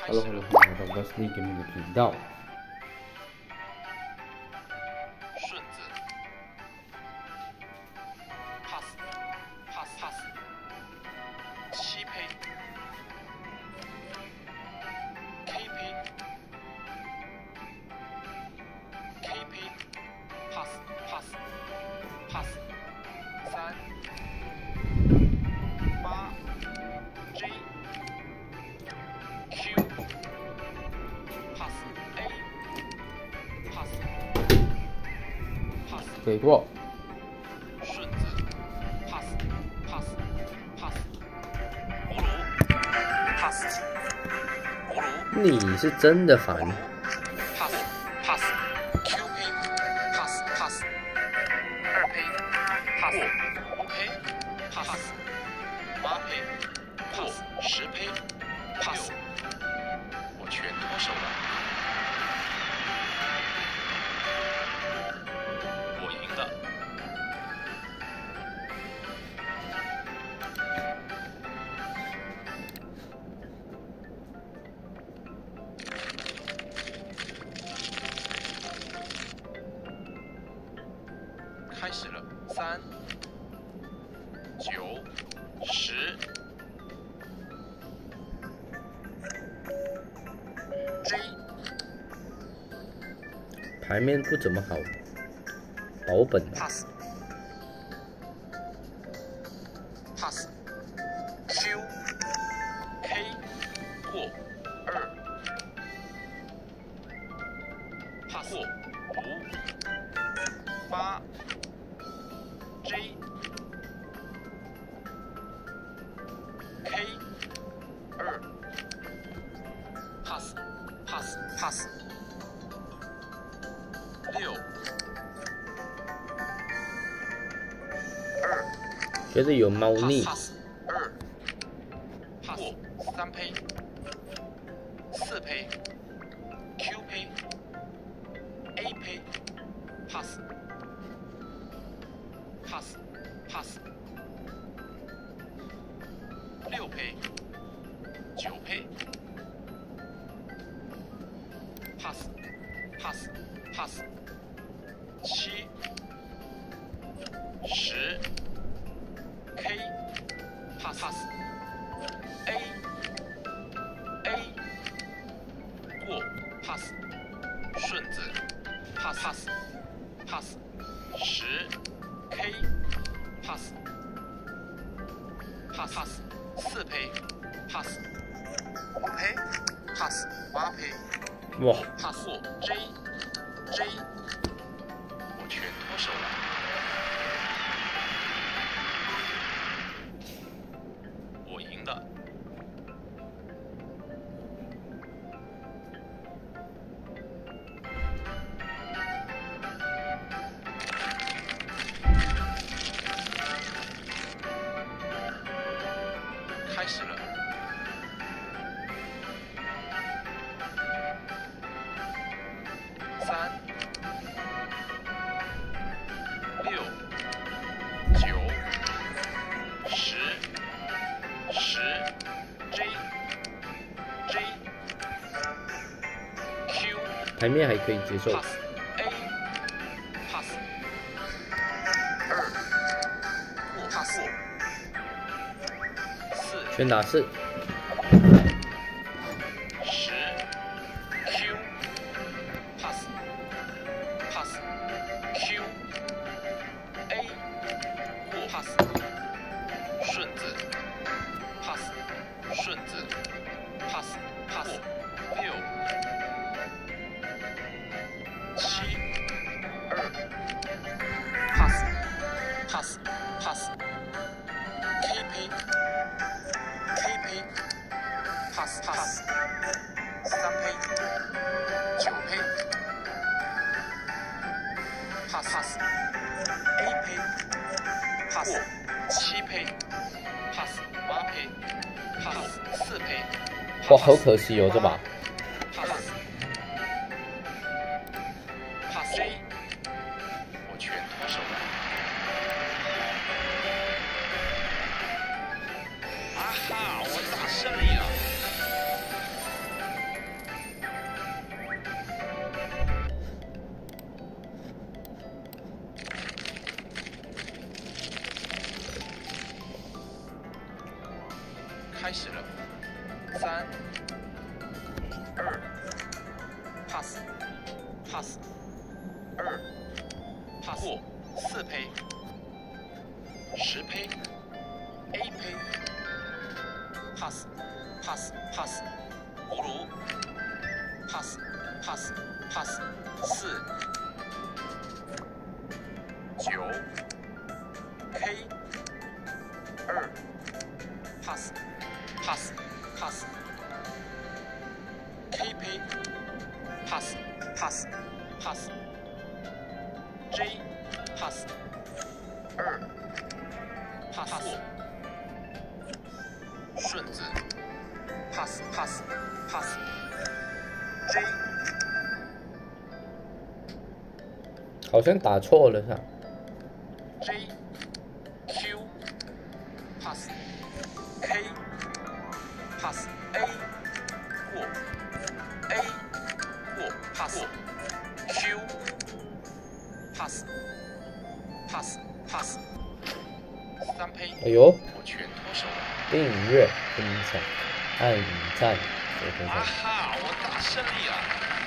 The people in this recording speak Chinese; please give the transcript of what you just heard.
Hello， 欢迎来到 Wesley Gaming 的频道。 顺子 pass 七胚 K 胚 pass 3 8 J Q pass A pass 给过。 顺子 pass 葫芦 pass 葫芦你是真的烦。 pass Q 胚 pass 二胚 pass 五胚 pass 八胚 pass 十胚 pass 我全脱手了，我赢了。开始了，3、9、10 J 牌面不怎么好，保本。 pass Q K 过2 pass 过5 8 J K 2 pass 6 2 觉得有猫腻。 pass 2 pass 3胚4胚 Q 胚 A 胚 pass 6胚9胚 pass 7 10 K pass A 过 pass 顺子 pass 10 K pass 4胚 pass 5胚 pass 8胚哇， pass 过 J 我全脱手了，我赢了。开始了。3、6、9、10 J Q 牌面还可以接受。 pass A pass 2过 pass 4 全打4。 10 Q pass Q A 过 pass 顺子 pass 过6 7 2 pass K 胚 pass 3胚9胚 pass A 胚 pass 7胚 pass 8胚 pass 4胚哇，好可惜哦，这把。 pass J 我全脱手了。啊哈，我打胜利了。 3、2 pass pass 2 pass 过4胚10胚 A 胚 pass pass pass 葫芦 pass pass pass 4 9 K 2 pass pass pass K 胚 pass pass pass J pass 2 pass 过顺子 pass pass pass J 好像打错了哈。 J Q pass K pass A 过 A 过 pass Q pass pass pass 3胚， 哎呦， 我全脱手了。 订阅、分享、按赞、收听。 啊哈！我大胜利了。